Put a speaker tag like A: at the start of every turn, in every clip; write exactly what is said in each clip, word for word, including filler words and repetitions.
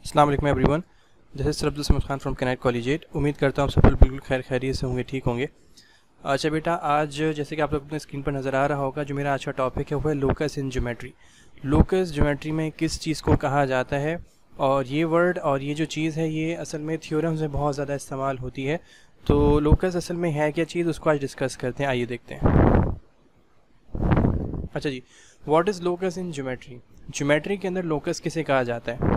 A: अस्सलाम वालेकुम everyone, this is Abdul Samad Khan from Kennet collegiate. उम्मीद करता हूँ आप सब लोग बिल्कुल खैर खैरियत से होंगे, ठीक होंगे। अच्छा बेटा, आज जैसे कि आप लोग अपने स्क्रीन पर नज़र आ रहा होगा, जो मेरा आज का टॉपिक है वो है locus in geometry. Locus geometry में किस चीज़ को कहा जाता है, और ये वर्ड और ये जो चीज़ है ये असल में थ्योरम्स में बहुत ज़्यादा इस्तेमाल होती है। तो लोकस असल में है क्या चीज़, उसको आज डिस्कस करते हैं, आइए देखते हैं। अच्छा जी, what is locus in geometry. Geometry के अंदर लोकस किसे कहा जाता है?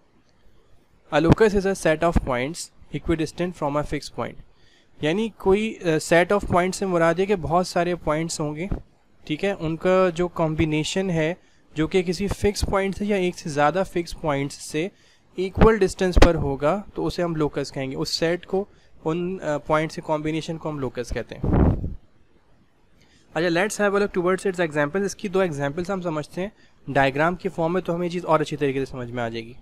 A: A locus is a set of points equidistant from a fixed point। यानी कोई सेट ऑफ पॉइंट्स से मुराद है कि बहुत सारे पॉइंट्स होंगे, ठीक है, उनका जो कॉम्बिनेशन है जो कि किसी फिक्स पॉइंट से या एक से ज़्यादा फिक्स पॉइंट्स से इक्वल डिस्टेंस पर होगा, तो उसे हम लोकस कहेंगे। उस सेट को, उन पॉइंट्स के कॉम्बिनेशन को हम लोकस कहते हैं। अच्छा, let's have a look towards its examples. इसकी दो एग्जांपल्स हम समझते हैं डायग्राम की फॉर्म में, तो हमें ये चीज़ और अच्छी तरीके से समझ में आ जाएगी।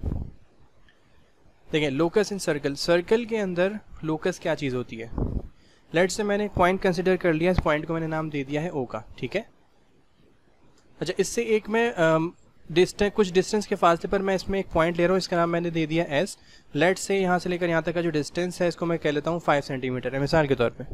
A: देखिए, लोकस इन सर्कल, सर्कल के अंदर लोकस क्या चीज़ होती है। लेट्स से मैंने एक पॉइंट कंसिडर कर लिया, इस पॉइंट को मैंने नाम दे दिया है ओ का, ठीक है। अच्छा, इससे एक मैं डिस्टेंस कुछ डिस्टेंस के फासले पर मैं इसमें एक पॉइंट ले रहा हूँ, इसका नाम मैंने दे दिया एस। लेट्स से यहाँ से लेकर यहाँ तक का जो डिस्टेंस है इसको मैं कह लेता हूँ फाइव सेंटीमीटर है, मिसाल के तौर पे।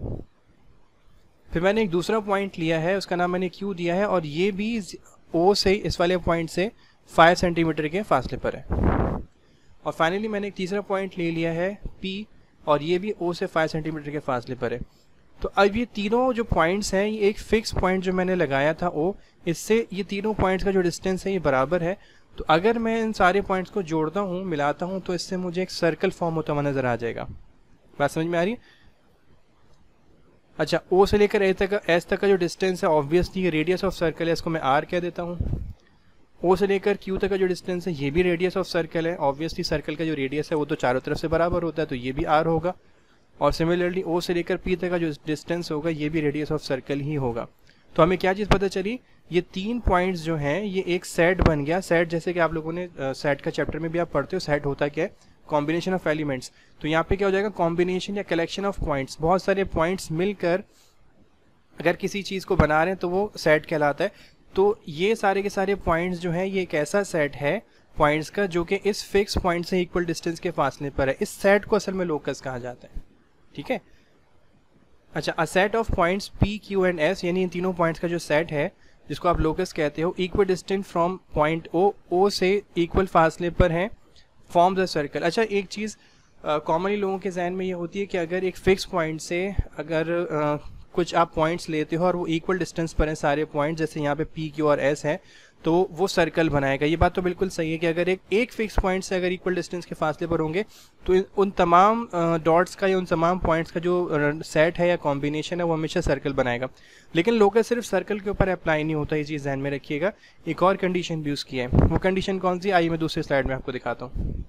A: फिर मैंने एक दूसरा पॉइंट लिया है, उसका नाम मैंने क्यू दिया है, और ये भी ओ से, इस वाले पॉइंट से फाइव सेंटीमीटर के फासले पर है। और फाइनली मैंने एक तीसरा पॉइंट ले लिया है P, और ये भी O से फाइव सेंटीमीटर के फासले पर है। तो अब ये तीनों जो पॉइंट्स हैं, ये एक फिक्स पॉइंट जो मैंने लगाया था O, इससे ये तीनों पॉइंट्स का जो डिस्टेंस है ये बराबर है। तो अगर मैं इन सारे पॉइंट्स को जोड़ता हूँ, मिलाता हूँ, तो इससे मुझे एक सर्कल फॉर्म होता हुआ नज़र आ जाएगा। बात समझ में आ रही है? अच्छा, O से लेकर A तक, S तक का जो डिस्टेंस है ऑब्वियसली ये रेडियस ऑफ सर्कल है, इसको मैं R कह देता हूँ। ओ से लेकर क्यू तक का जो डिस्टेंस है ये भी रेडियस ऑफ सर्कल है, ऑब्वियसली सर्कल का जो रेडियस है वो तो चारों तरफ से बराबर होता है, तो ये भी आर होगा। और सिमिलरली ओ से लेकर पी तक का जो डिस्टेंस होगा ये भी रेडियस ऑफ सर्कल ही होगा। तो हमें क्या चीज़ पता चली, ये तीन पॉइंट्स जो हैं ये एक सेट बन गया। सेट जैसे कि आप लोगों ने सेट का चैप्टर में भी आप पढ़ते हो, सेट होता क्या है, कॉम्बिनेशन ऑफ एलिमेंट्स। तो यहाँ पे क्या हो जाएगा, कॉम्बिनेशन या कलेक्शन ऑफ पॉइंट्स, बहुत सारे पॉइंट्स मिलकर अगर किसी चीज़ को बना रहे हैं तो वो सेट कहलाता है। तो ये सारे के सारे पॉइंट्स जो हैं ये एक ऐसा सेट है पॉइंट्स का जो कि इस फिक्स पॉइंट से इक्वल डिस्टेंस के फासले पर है। इस सेट को असल में लोकस कहा जाता है, ठीक है। अच्छा, a set of points P Q and S, यानी इन तीनों पॉइंट्स का जो सेट है जिसको आप लोकस कहते हो, equal distant from point O, O से इक्वल फासले पर है, फॉर्म्स अ सर्कल। अच्छा, एक चीज़ कॉमनली लोगों के जहन में ये होती है कि अगर एक फिक्स पॉइंट से अगर uh, कुछ आप पॉइंट्स लेते हो और वो इक्वल डिस्टेंस पर हैं सारे पॉइंट्स, जैसे यहाँ पे पी क्यू और एस है, तो वो सर्कल बनाएगा। ये बात तो बिल्कुल सही है कि अगर एक एक फिक्स पॉइंट से अगर इक्वल डिस्टेंस के फासले पर होंगे तो उन तमाम डॉट्स का या उन तमाम पॉइंट्स का जो सेट है या कॉम्बिनेशन है वो हमेशा सर्कल बनाएगा। लेकिन लोकस सिर्फ सर्कल के ऊपर अप्लाई नहीं होता, ये चीज़ ध्यान में रखिएगा। एक और कंडीशन भी यूज़ की है, वो कंडीशन कौन सी, आइए मैं दूसरे स्लाइड में आपको दिखाता हूँ।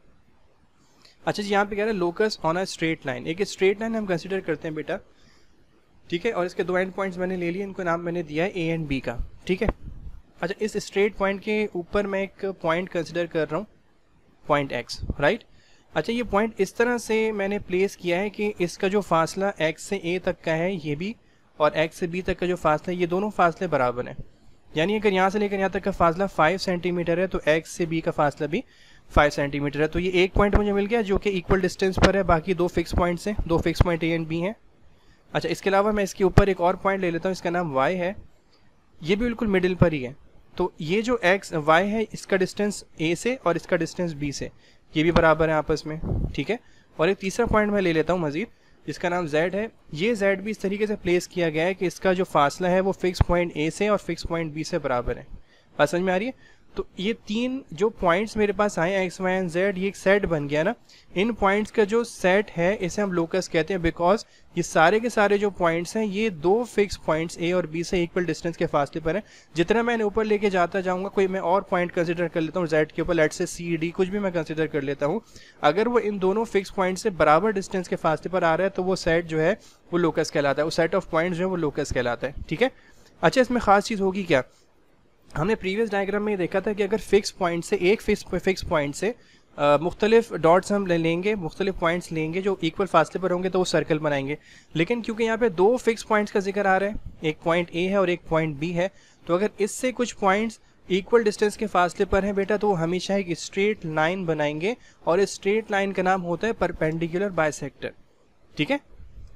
A: अच्छा जी, यहाँ पे कह रहा है locus on a straight line. एक स्ट्रेट लाइन हम कंसिडर करते हैं बेटा, ठीक है, और इसके दो एंड पॉइंट्स मैंने ले लिए, इनको नाम मैंने दिया है ए एंड बी का, ठीक है। अच्छा, इस स्ट्रेट पॉइंट के ऊपर मैं एक पॉइंट कंसिडर कर रहा हूँ, पॉइंट एक्स, राइट। अच्छा, ये पॉइंट इस तरह से मैंने प्लेस किया है कि इसका जो फासला एक्स से ए तक का है ये भी, और एक्स से बी तक का जो फासला है ये दोनों फासले बराबर हैं। यानी अगर यहाँ से लेकर यहाँ तक का फासला फाइव सेंटीमीटर है तो एक्स से बी का फासला भी फाइव सेंटीमीटर है। तो ये एक पॉइंट मुझे मिल गया जो कि इक्वल डिस्टेंस पर है, बाकी दो फिक्स पॉइंट्स हैं, दो fix point A and B हैं। अच्छा, इसके अलावा मैं इसके ऊपर एक और पॉइंट ले लेता हूँ, इसका नाम y है, ये भी बिल्कुल मिडिल पर ही है। तो ये जो x y है इसका डिस्टेंस a से और इसका डिस्टेंस b से ये भी बराबर है आपस में, ठीक है। और एक तीसरा पॉइंट मैं ले लेता हूँ मजीद, जिसका नाम z है। ये z भी इस तरीके से प्लेस किया गया है कि इसका जो फासला है वो फिक्स पॉइंट a से और फिक्स पॉइंट b से बराबर है। बात समझ में आ रही है? तो ये तीन जो पॉइंट्स मेरे पास आए एक्स वाई एंड जेड, ये एक सेट बन गया ना। इन पॉइंट्स का जो सेट है इसे हम लोकस कहते हैं, बिकॉज ये सारे के सारे जो पॉइंट्स हैं ये दो फिक्स पॉइंट्स ए और बी से इक्वल डिस्टेंस के फासले पर हैं। जितना मैंने ऊपर लेके जाता जाऊंगा, कोई मैं और पॉइंट कंसिडर कर लेता हूँ जेड के ऊपर, लेट से सी डी कुछ भी मैं कंसिडर कर लेता हूँ, अगर वो इन दोनों फिक्स पॉइंट से बराबर डिस्टेंस के फासले पर आ रहा है तो वो सेट जो है वो लोकस कहलाता है, वो सेट ऑफ पॉइंट्स जो है वो लोकस कहलाता है, ठीक है। अच्छा, इसमें खास चीज़ होगी क्या, हमने प्रीवियस डायग्राम में ये देखा था कि अगर फिक्स पॉइंट से एक फिक्स फिक्स पॉइंट से मुख्तलिफ डॉट्स हम ले लेंगे, मुख्तलिफ पॉइंट्स लेंगे जो इक्वल फासले पर होंगे तो वो सर्कल बनाएंगे। लेकिन क्योंकि यहाँ पे दो फिक्स पॉइंट्स का जिक्र आ रहा है, एक पॉइंट ए है और एक पॉइंट बी है, तो अगर इससे कुछ पॉइंट्स इक्वल डिस्टेंस के फासले पर हैं बेटा, तो वो हमेशा एक स्ट्रेट लाइन बनाएंगे और इस स्ट्रेट लाइन का नाम होता है परपेंडिकुलर बाइसेक्टर। ठीक है।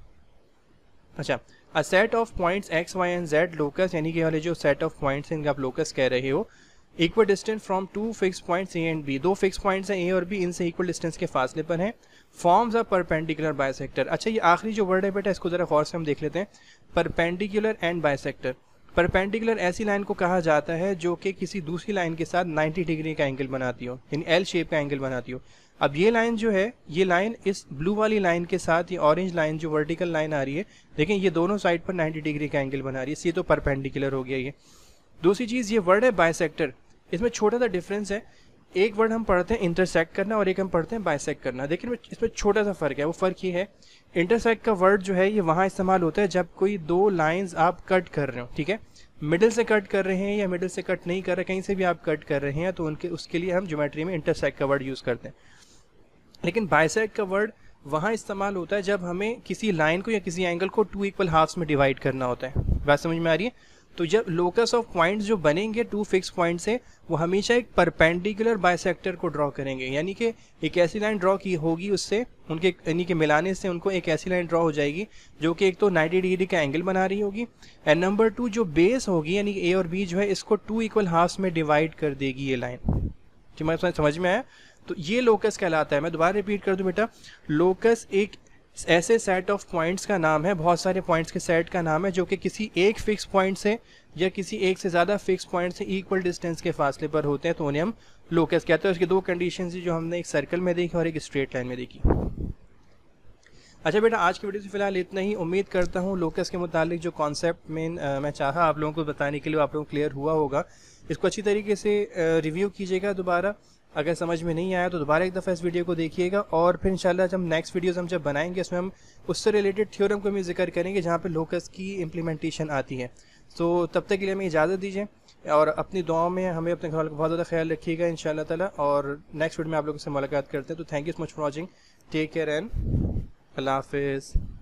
A: अच्छा, a set of points X Y and Z locus, यानी कि वाले जो सेट ऑफ पॉइंट्स हैं इनका आप लोकस कह रहे हो, equal distance from two fix points A and B, दो फिक्स पॉइंट्स हैं ए और बी, इनसे इक्वल डिस्टेंस के फासले पर हैं, फॉर्म्स अ परपेंडिकुलर बाइसेक्टर। अच्छा, ये आखिरी जो वर्ड है बेटा इसको जरा गौर से हम देख लेते हैं, परपेंडिकुलर एंड बाइसेक्टर। परपेंडिकुलर ऐसी लाइन को कहा जाता है जो कि किसी दूसरी लाइन के साथ नब्बे डिग्री का एंगल बनाती हो, यानी एल शेप का एंगल बनाती हो। अब ये लाइन जो है, ये लाइन इस ब्लू वाली लाइन के साथ, ये ऑरेंज लाइन जो वर्टिकल लाइन आ रही है, देखें ये दोनों साइड पर नब्बे डिग्री का एंगल बना रही है, ये तो परपेंडिकुलर हो गया ये। दूसरी चीज़, ये वर्ड है बाइसेक्टर, इसमें छोटा सा डिफरेंस है, एक वर्ड हम पढ़ते हैं इंटरसेक्ट करना और एक हम पढ़ते हैं बाइसेक्ट करना। देखिए इसमें छोटा सा फ़र्क है, वो फ़र्क ये है, इंटरसेक्ट का वर्ड जो है ये वहाँ इस्तेमाल होता है जब कोई दो लाइंस आप कट कर रहे हो, ठीक है, मिडिल से कट कर रहे हैं या मिडिल से कट नहीं कर रहे, कहीं से भी आप कट कर रहे हैं, तो उनके उसके लिए हम ज्योमेट्री में इंटरसेक्ट का वर्ड यूज़ करते हैं। लेकिन बाइसेक्ट का वर्ड वहाँ इस्तेमाल होता है जब हमें किसी लाइन को या किसी एंगल को टू इक्वल हाफ्स में डिवाइड करना होता है। बात समझ में आ रही है? तो जब लोकस ऑफ पॉइंट्स जो बनेंगे टू फिक्स पॉइंट से, वो हमेशा एक परपेंडिकुलर बाइसेक्टर को ड्रॉ करेंगे, यानी कि एक ऐसी लाइन ड्रॉ की होगी उससे, उनके यानी कि मिलाने से उनको एक ऐसी लाइन ड्रॉ हो जाएगी जो कि एक तो नब्बे डिग्री का एंगल बना रही होगी, एंड नंबर टू जो बेस होगी यानी कि ए और बी जो है इसको टू इक्वल हाफ्स में डिवाइड कर देगी ये लाइन। ठीक है, समझ में आया? तो ये लोकस कहलाता है। मैं दोबारा रिपीट कर दूं बेटा, लोकस एक ऐसे सेट ऑफ पॉइंट्स का नाम है, बहुत सारे पॉइंट्स के सेट का नाम है जो कि किसी एक फिक्स पॉइंट से या किसी एक से ज़्यादा फिक्स पॉइंट से इक्वल डिस्टेंस के फासले पर होते हैं, तो उन्हें हम लोकस कहते हैं। उसकी दो कंडीशन थी जो हमने एक सर्कल में देखी और एक स्ट्रेट लाइन में देखी। अच्छा बेटा, आज की वीडियो से फिलहाल इतना ही। उम्मीद करता हूँ लोकस के मुतालिक जो कॉन्सेप्ट में मैं चाहा आप लोगों को बताने के लिए आप लोगों को क्लियर हुआ होगा। इसको अच्छी तरीके से रिव्यू कीजिएगा दोबारा, अगर समझ में नहीं आया तो दोबारा एक दफ़ा इस वीडियो को देखिएगा, और फिर इंशाल्लाह जब नेक्स्ट वीडियोस हम जब बनाएंगे उसमें हम उससे रिलेटेड थ्योरम को भी जिक्र करेंगे जहाँ पे लोकस की इम्प्लीमेंटेशन आती है। तो तब तक के लिए हमें इजाज़त दीजिए और अपनी दुआओं में हमें अपने घर का बहुत ज़्यादा ख्याल रखिएगा इंशाल्लाह ताला, और नेक्स्ट वीडियो में आप लोगों से मुलाकात करते हैं। तो thank you so much for watching, take care and अल्लाह हाफिज़।